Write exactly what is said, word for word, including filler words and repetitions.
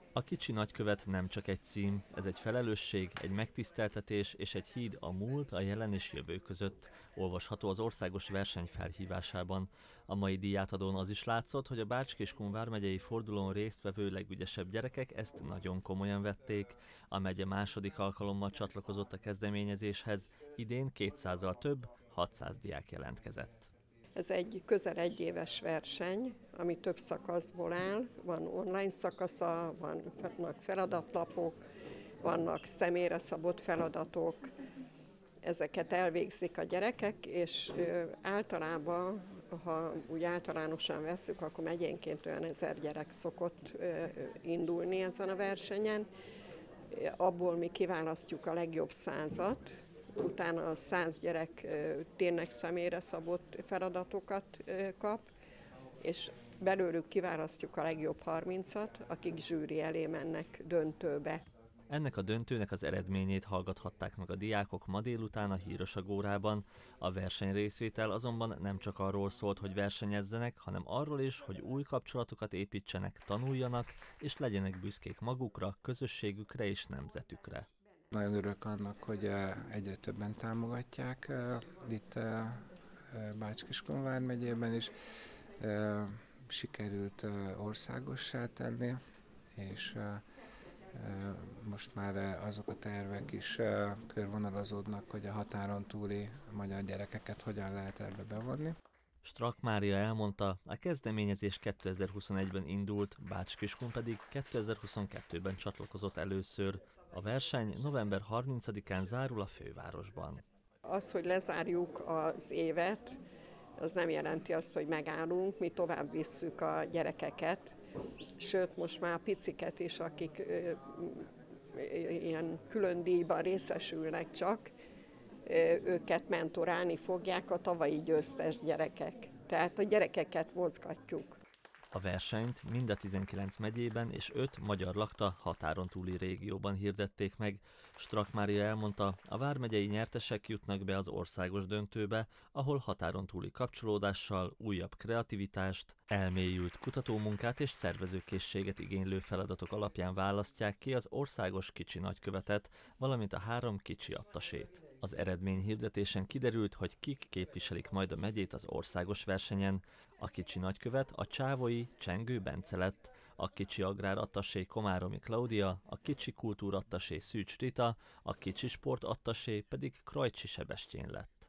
A kicsi nagykövet nem csak egy cím, ez egy felelősség, egy megtiszteltetés és egy híd a múlt, a jelen és jövő között. Olvasható az országos verseny felhívásában. A mai díjátadón az is látszott, hogy a Bács-Kiskun vármegyei fordulón résztvevő legügyesebb gyerekek ezt nagyon komolyan vették. A megye második alkalommal csatlakozott a kezdeményezéshez, idén kétszázzal több, hatszáz diák jelentkezett. Ez egy közel egyéves verseny, ami több szakaszból áll. Van online szakasza, vannak feladatlapok, vannak személyre szabott feladatok. Ezeket elvégzik a gyerekek, és általában, ha úgy általánosan vesszük, akkor megyénként olyan ezer gyerek szokott indulni ezen a versenyen. Abból mi kiválasztjuk a legjobb százat, utána a száz gyerek tényleg személyre szabott feladatokat kap, és belőlük kiválasztjuk a legjobb harmincat, akik zsűri elé mennek döntőbe. Ennek a döntőnek az eredményét hallgathatták meg a diákok ma délután a Hírosagórában. A verseny részvétel azonban nem csak arról szólt, hogy versenyezzenek, hanem arról is, hogy új kapcsolatokat építsenek, tanuljanak, és legyenek büszkék magukra, közösségükre és nemzetükre. Nagyon örülök annak, hogy egyre többen támogatják itt Bács-Kiskun vármegyében is. Sikerült országossá tenni, és most már azok a tervek is körvonalazódnak, hogy a határon túli magyar gyerekeket hogyan lehet ebbe bevonni. Strak Mária elmondta, a kezdeményezés kétezer-huszonegyben indult, Bács-Kiskun pedig kétezer-huszonkettőben csatlakozott először. A verseny november harmincadikán zárul a fővárosban. Az, hogy lezárjuk az évet, az nem jelenti azt, hogy megállunk, mi tovább visszük a gyerekeket, sőt most már a piciket is, akik ö, ilyen külön díjban részesülnek csak, ö, őket mentorálni fogják a tavalyi győztes gyerekek. Tehát a gyerekeket mozgatjuk. A versenyt mind a tizenkilenc megyében és öt magyar lakta határon túli régióban hirdették meg. Strak Mária elmondta, a vármegyei nyertesek jutnak be az országos döntőbe, ahol határon túli kapcsolódással újabb kreativitást, elmélyült kutatómunkát és szervezőkészséget igénylő feladatok alapján választják ki az országos kicsi nagykövetet, valamint a három kicsi attasét. Az eredményhirdetésen kiderült, hogy kik képviselik majd a megyét az országos versenyen. A kicsi nagykövet a csávoi Csengő Bence lett, a kicsi agrárattasé Komáromi Klaudia, a kicsi kultúrattasé Szűcs Rita, a kicsi sportattasé pedig Krajcsi Sebestyén lett.